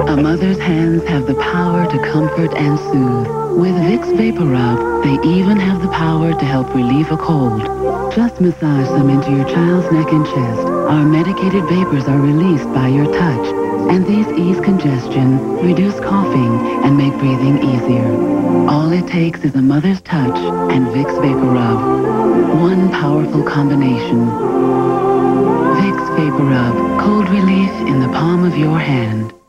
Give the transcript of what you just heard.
A mother's hands have the power to comfort and soothe. With Vicks Vaporub, they even have the power to help relieve a cold. Just massage them into your child's neck and chest. Our medicated vapors are released by your touch, and these ease congestion, reduce coughing, and make breathing easier. All it takes is a mother's touch and Vicks Vaporub. One powerful combination. Vicks Vaporub, cold relief in the palm of your hand.